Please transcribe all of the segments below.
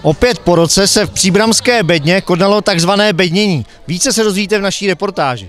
Opět po roce se v příbramské Bedně konalo takzvané bednění. Více se dozvíte v naší reportáži.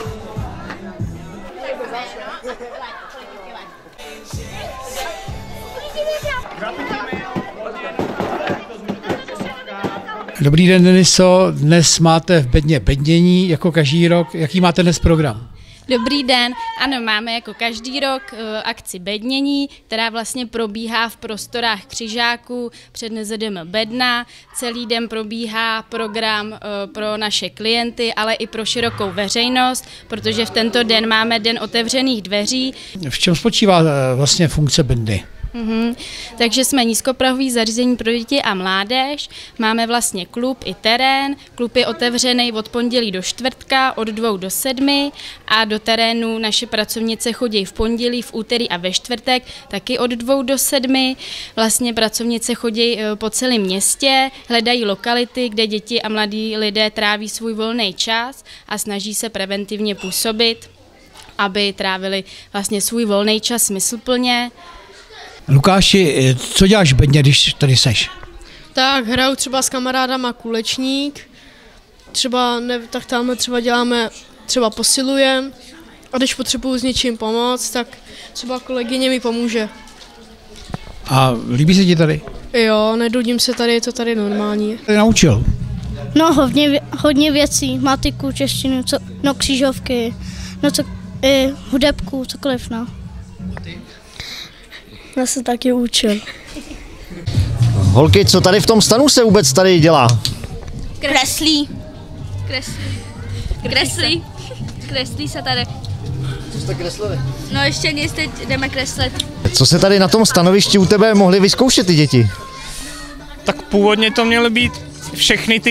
Dobrý den, Deniso. Dnes máte v Bedně bednění jako každý rok. Jaký máte dnes program? Dobrý den, ano, máme jako každý rok akci bednění, která vlastně probíhá v prostorách Křižáků před NZDM Bedna. Celý den probíhá program pro naše klienty, ale i pro širokou veřejnost, protože v tento den máme den otevřených dveří. V čem spočívá vlastně funkce Bedny? Takže jsme nízkoprahový zařízení pro děti a mládež, máme vlastně klub i terén, klub je otevřený od pondělí do čtvrtka od 2 do 7 a do terénu naše pracovnice chodí v pondělí, v úterý a ve čtvrtek taky od 2 do 7. Vlastně pracovnice chodí po celém městě, hledají lokality, kde děti a mladí lidé tráví svůj volný čas a snaží se preventivně působit, aby trávili vlastně svůj volný čas smysluplně. Lukáši, co děláš v Bedně, když tady seš? Tak hraju třeba s kamarádama kulečník, tak tam třeba děláme, třeba posilujeme a když potřebuju s něčím pomoct, tak třeba kolegyně mi pomůže. A líbí se ti tady? Jo, nedudím se tady, je to tady normální. Tady naučil? No hodně věcí, matiku, češtinu, křížovky, hudebku, cokoliv, no. Já se taky učil. Holky, co tady v tom stanu se vůbec tady dělá? Kreslí se tady. Co jste kreslili? No ještě nic, teď jdeme kreslit. Co se tady na tom stanovišti u tebe mohly vyzkoušet ty děti? Tak původně to měly být všechny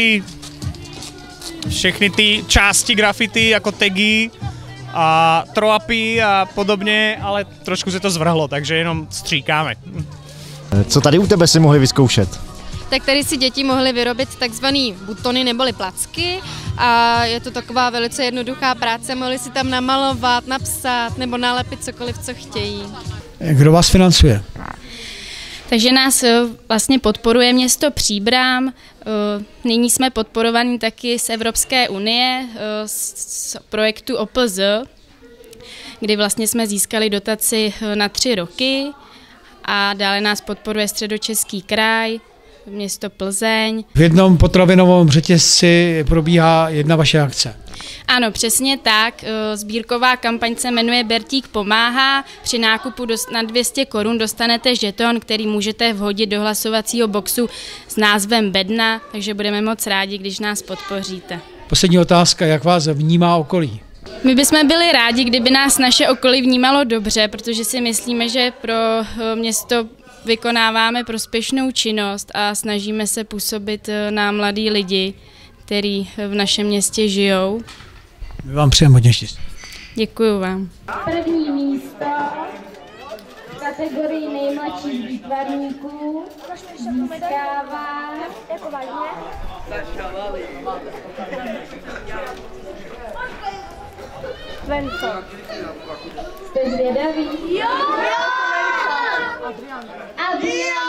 ty části grafity, jako tagy a troapy a podobně, ale trošku se to zvrhlo, takže jenom stříkáme. Co tady u tebe si mohli vyzkoušet? Tak tady si děti mohly vyrobit takzvaný butony neboli placky a je to taková velice jednoduchá práce, mohli si tam namalovat, napsat nebo nalepit cokoliv, co chtějí. Kdo vás financuje? Takže nás vlastně podporuje město Příbram, nyní jsme podporovaní taky z Evropské unie, z projektu OPZ, kdy vlastně jsme získali dotaci na 3 roky a dále nás podporuje Středočeský kraj, město Plzeň. V jednom potravinovém řetězci probíhá jedna vaše akce. Ano, přesně tak. Sbírková kampaň se jmenuje Bertík pomáhá. Při nákupu na 200 Kč dostanete žeton, který můžete vhodit do hlasovacího boxu s názvem Bedna, takže budeme moc rádi, když nás podpoříte. Poslední otázka, jak vás vnímá okolí? My bychom byli rádi, kdyby nás naše okolí vnímalo dobře, protože si myslíme, že pro město vykonáváme prospěšnou činnost a snažíme se působit na mladý lidi, kteří v našem městě žijou. My vám přejeme hodně štěstí. Děkuju vám. První místo v kategorii nejmladších výtvarníků získává Svenco. Jste zvědaví? Jo! Adrián!